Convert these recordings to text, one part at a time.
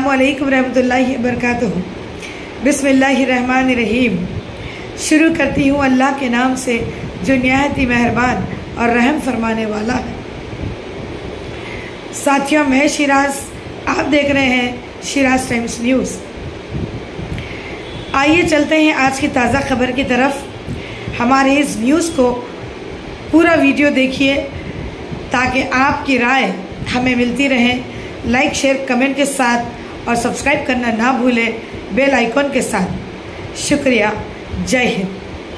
अस्सलामुअलैकुम रहमतुल्लाहि वबरकातुहू। बिस्मिल्लाहिर्रहमानिर्रहीम। शुरू करती हूँ अल्लाह के नाम से जो निहायत ही मेहरबान और रहम फरमाने वाला है। साथियों, मैं शिराज, आप देख रहे हैं शिराज टाइम्स न्यूज़। आइए चलते हैं आज की ताज़ा खबर की तरफ। हमारे इस न्यूज़ को पूरा वीडियो देखिए ताकि आपकी राय हमें मिलती रहे। लाइक शेयर कमेंट के साथ और सब्सक्राइब करना ना भूलें बेल आइकॉन के साथ। शुक्रिया। जय हिंद।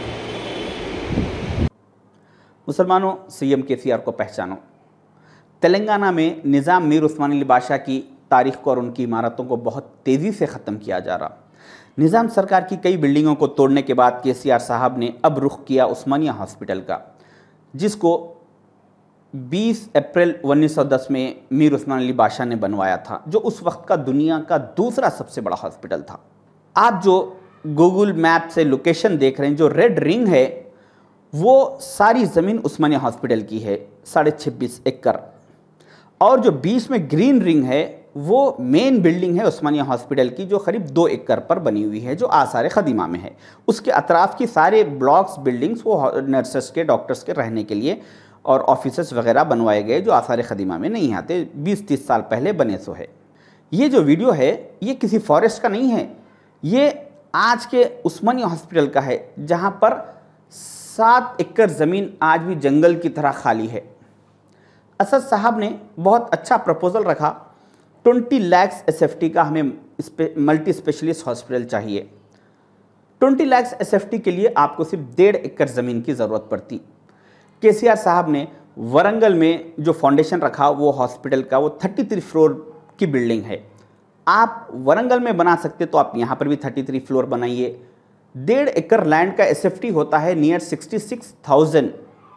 मुसलमानों, सीएम केसीआर को पहचानो। तेलंगाना में निज़ाम मीर उस्मान अली बादशाह की तारीख को और उनकी इमारतों को बहुत तेज़ी से ख़त्म किया जा रहा। निज़ाम सरकार की कई बिल्डिंगों को तोड़ने के बाद केसीआर साहब ने अब रुख किया उस्मानिया हॉस्पिटल का, जिसको 20 अप्रैल 1910 में मीर उस्मान अली बादशाह ने बनवाया था, जो उस वक्त का दुनिया का दूसरा सबसे बड़ा हॉस्पिटल था। आप जो गूगल मैप से लोकेशन देख रहे हैं, जो रेड रिंग है वो सारी ज़मीन उस्मानिया हॉस्पिटल की है, 26.5 एकड़। और जो बीच में ग्रीन रिंग है वो मेन बिल्डिंग है उस्मानिया हॉस्पिटल की, जो करीब 2 एकड़ पर बनी हुई है, जो आसार ख़दीमा में है। उसके अतराफ़ की सारे ब्लॉक्स बिल्डिंग्स वो नर्सेस के, डॉक्टर्स के रहने के लिए और ऑफिसेस वगैरह बनवाए गए, जो आसार ख़दीमा में नहीं आते। 20-30 साल पहले बने सो है। ये जो वीडियो है ये किसी फॉरेस्ट का नहीं है, ये आज के उस्मानिया हॉस्पिटल का है, जहाँ पर 7 एकड़ ज़मीन आज भी जंगल की तरह खाली है। असद साहब ने बहुत अच्छा प्रपोज़ल रखा। 20 लाख SFT का हमें मल्टी स्पेशलिस्ट हॉस्पिटल चाहिए। 20 लाख SFT के लिए आपको सिर्फ 1.5 एकड़ ज़मीन की ज़रूरत पड़ती। केसीआर साहब ने वरंगल में जो फाउंडेशन रखा वो हॉस्पिटल का, वो 33 फ्लोर की बिल्डिंग है। आप वरंगल में बना सकते तो आप यहाँ पर भी 33 फ्लोर बनाइए। 1.5 एकड़ लैंड का SFT होता है near 66,000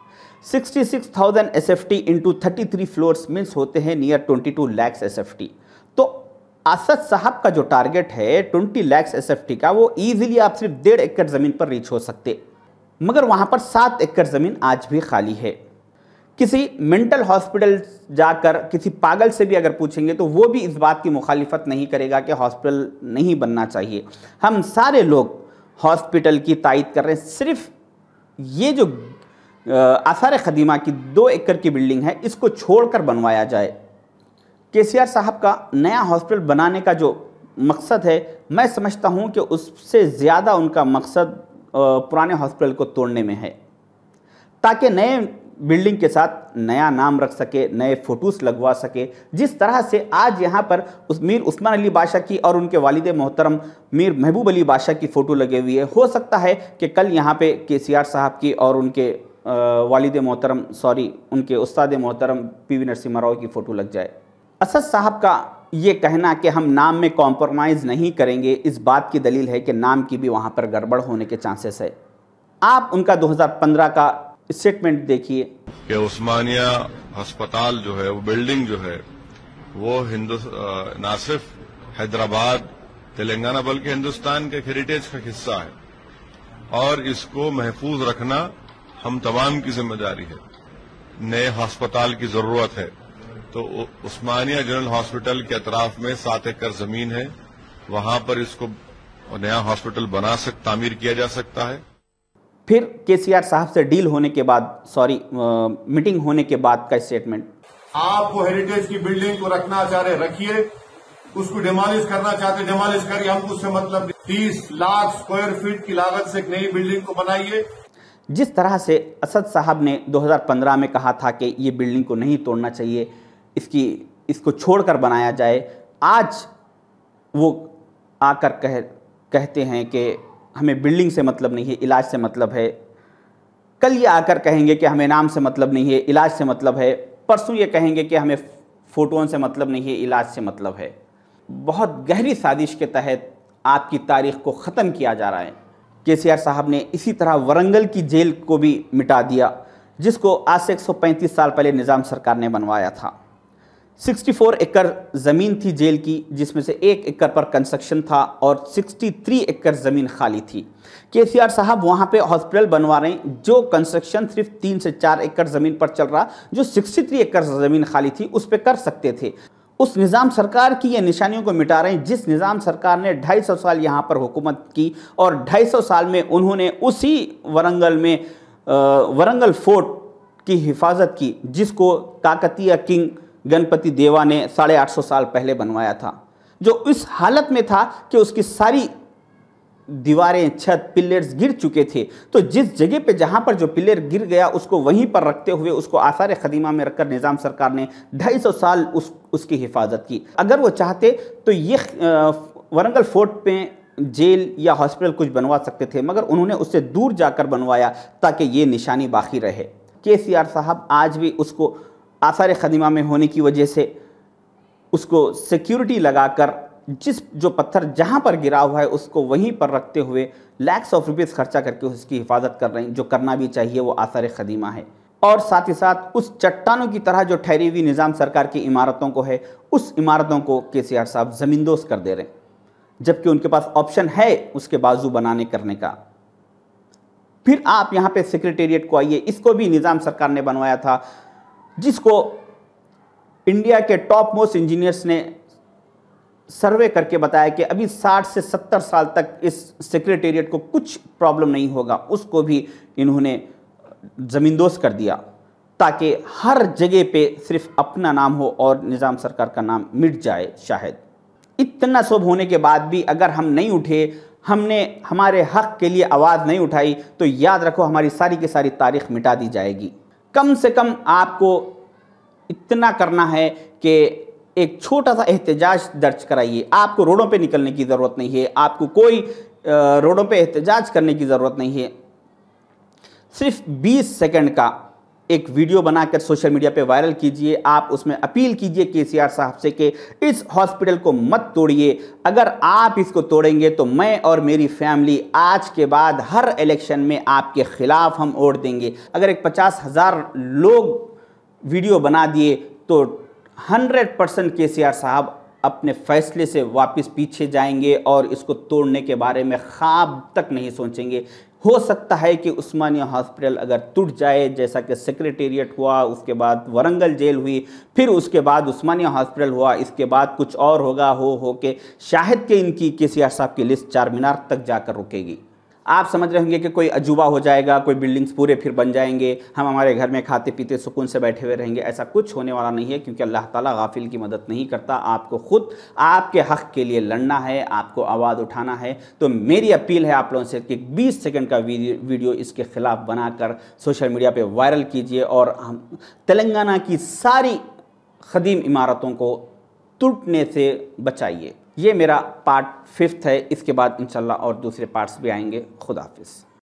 SFT into 33 floors means होते हैं नियर 22 लाख SFT। तो असद साहब का जो टारगेट है 20 लाख SFT का, वो ईजिली आप सिर्फ 1.5 एकड़ ज़मीन पर रीच हो सकते, मगर वहाँ पर 7 एकड़ ज़मीन आज भी खाली है। किसी मेंटल हॉस्पिटल जाकर किसी पागल से भी अगर पूछेंगे तो वो भी इस बात की मुखालिफत नहीं करेगा कि हॉस्पिटल नहीं बनना चाहिए। हम सारे लोग हॉस्पिटल की तायद कर रहे हैं। सिर्फ ये जो आसार ख़दीमा की 2 एकड़ की बिल्डिंग है, इसको छोड़कर बनवाया जाए। केसीआर साहब का नया हॉस्पिटल बनाने का जो मकसद है, मैं समझता हूँ कि उससे ज़्यादा उनका मकसद पुराने हॉस्पिटल को तोड़ने में है, ताकि नए बिल्डिंग के साथ नया नाम रख सके, नए फ़ोटोज़ लगवा सके। जिस तरह से आज यहाँ पर मीर उस्मान अली बादशाह की और उनके वालिद मोहतरम मीर महबूब अली बादशाह की फ़ोटो लगे हुई है, हो सकता है कि कल यहाँ पे केसीआर साहब की और उनके वालिद मोहतरम उनके उस्ताद मोहतरम PV नरसिम्हा राव की फ़ोटो लग जाए। असद साहब का ये कहना कि हम नाम में कॉम्प्रोमाइज़ नहीं करेंगे, इस बात की दलील है कि नाम की भी वहाँ पर गड़बड़ होने के चांसेस है। आप उनका 2015 का स्टेटमेंट देखिए कि उस्मानिया अस्पताल जो है, वो बिल्डिंग जो है, वो ना सिर्फ हैदराबाद तेलंगाना बल्कि हिंदुस्तान के हेरिटेज का हिस्सा है और इसको महफूज रखना हम तमाम की जिम्मेदारी है। नए अस्पताल की जरूरत है तो उस्मानिया जनरल हॉस्पिटल के अतराफ में 7 एकड़ जमीन है, वहां पर इसको नया हॉस्पिटल तामीर किया जा सकता है। फिर केसीआर साहब से डील होने के बाद, मीटिंग होने के बाद का स्टेटमेंट। आप वो हेरिटेज की बिल्डिंग को रखना चाह रहे रखिए, उसको डिमोलिश करना चाहते डिमोलिश करिए, हमको उससे मतलब 30 लाख स्क्वायर फीट की लागत से एक नई बिल्डिंग को बनाइए। जिस तरह से असद साहब ने 2015 में कहा था कि ये बिल्डिंग को नहीं तोड़ना चाहिए, इसको छोड़कर बनाया जाए, आज वो आकर कहते हैं कि हमें बिल्डिंग से मतलब नहीं है, इलाज से मतलब है। कल ये आकर कहेंगे कि हमें नाम से मतलब नहीं है, इलाज से मतलब है। परसों ये कहेंगे कि हमें फ़ोटों से मतलब नहीं है, इलाज से मतलब है। बहुत गहरी साजिश के तहत आपकी तारीख़ को ख़त्म किया जा रहा है। केसीआर साहब ने इसी तरह वरंगल की जेल को भी मिटा दिया, जिसको आज से 135 साल पहले निज़ाम सरकार ने बनवाया था। 64 एकड़ ज़मीन थी जेल की, जिसमें से 1 एकड़ पर कंस्ट्रक्शन था और 63 एकड़ ज़मीन खाली थी। केसीआर साहब वहाँ पे हॉस्पिटल बनवा रहे हैं, जो कंस्ट्रक्शन सिर्फ 3 से 4 एकड़ ज़मीन पर चल रहा, जो 63 एकड़ ज़मीन खाली थी उस पर कर सकते थे। उस निज़ाम सरकार की ये निशानियों को मिटा रहे हैं जिस निज़ाम सरकार ने 250 साल यहाँ पर हुकूमत की और 250 साल में उन्होंने उसी वरंगल में वरंगल फोर्ट की हिफाजत की जिसको काकतीय किंग गणपति देवा ने 850 साल पहले बनवाया था, जो इस हालत में था कि उसकी सारी दीवारें, छत, पिलर्स गिर चुके थे। तो जिस जगह पे जहां पर जो पिलर गिर गया उसको वहीं पर रखते हुए उसको आसार क़दीमा में रखकर निज़ाम सरकार ने 250 साल उसकी हिफाजत की। अगर वो चाहते तो ये वरंगल फोर्ट पे जेल या हॉस्पिटल कुछ बनवा सकते थे, मगर उन्होंने उससे दूर जाकर बनवाया ताकि ये निशानी बाकी रहे। केसीआर साहब आज भी उसको आसार क़दीमा में होने की वजह से उसको सिक्योरिटी लगाकर जिस जो पत्थर जहां पर गिरा हुआ है उसको वहीं पर रखते हुए लैक्स ऑफ रुपीस खर्चा करके उसकी हिफाजत कर रहे हैं, जो करना भी चाहिए, वो आसार क़दीमा है। और साथ ही साथ उस चट्टानों की तरह जो ठहरी हुई निज़ाम सरकार की इमारतों को है, उस इमारतों को केसीआर साहब ज़मींदोज़ कर दे रहे हैं, जबकि उनके पास ऑप्शन है उसके बाजू बनाने करने का। फिर आप यहाँ पे सेक्रेटेरिएट को आइए, इसको भी निज़ाम सरकार ने बनवाया था, जिसको इंडिया के टॉप मोस्ट इंजीनियर्स ने सर्वे करके बताया कि अभी 60 से 70 साल तक इस सेक्रेटेरिएट को कुछ प्रॉब्लम नहीं होगा। उसको भी इन्होंने ज़मींदोज़ कर दिया ताकि हर जगह पे सिर्फ अपना नाम हो और निज़ाम सरकार का नाम मिट जाए। शायद इतना सब होने के बाद भी अगर हम नहीं उठे, हमने हमारे हक़ के लिए आवाज़ नहीं उठाई, तो याद रखो हमारी सारी की सारी तारीख़ मिटा दी जाएगी। कम से कम आपको इतना करना है कि एक छोटा सा एहतजाज दर्ज कराइए। आपको रोडों पे निकलने की ज़रूरत नहीं है, आपको कोई रोडों पे एहतजाज करने की ज़रूरत नहीं है। सिर्फ 20 सेकंड का एक वीडियो बनाकर सोशल मीडिया पे वायरल कीजिए। आप उसमें अपील कीजिए केसीआर साहब से कि इस हॉस्पिटल को मत तोड़िए। अगर आप इसको तोड़ेंगे तो मैं और मेरी फैमिली आज के बाद हर इलेक्शन में आपके ख़िलाफ़ हम वोट देंगे। अगर एक 50,000 लोग वीडियो बना दिए तो 100% केसीआर साहब अपने फैसले से वापस पीछे जाएंगे और इसको तोड़ने के बारे में ख्वाब तक नहीं सोचेंगे। हो सकता है कि उस्मानिया हॉस्पिटल अगर टूट जाए, जैसा कि सेक्रेटेरिएट हुआ, उसके बाद वरंगल जेल हुई, फिर उसके बाद उस्मानिया हॉस्पिटल हुआ, इसके बाद कुछ और होगा, हो के शायद कि इनकी केसीआर साहब की लिस्ट चार मीनार तक जाकर रुकेगी। आप समझ रहे होंगे कि कोई अजूबा हो जाएगा, कोई बिल्डिंग्स पूरे फिर बन जाएंगे, हम हमारे घर में खाते पीते सुकून से बैठे हुए रहेंगे। ऐसा कुछ होने वाला नहीं है, क्योंकि अल्लाह ताला गाफिल की मदद नहीं करता। आपको खुद आपके हक़ के लिए लड़ना है, आपको आवाज़ उठाना है। तो मेरी अपील है आप लोगों से कि 20 सेकंड का वीडियो इसके ख़िलाफ़ बनाकर सोशल मीडिया पर वायरल कीजिए और हम तेलंगाना की सारी क़दीम इमारतों को टूटने से बचाइए। ये मेरा पार्ट 5 है। इसके बाद इंशाल्लाह और दूसरे पार्ट्स भी आएंगे। खुदा हाफिज़।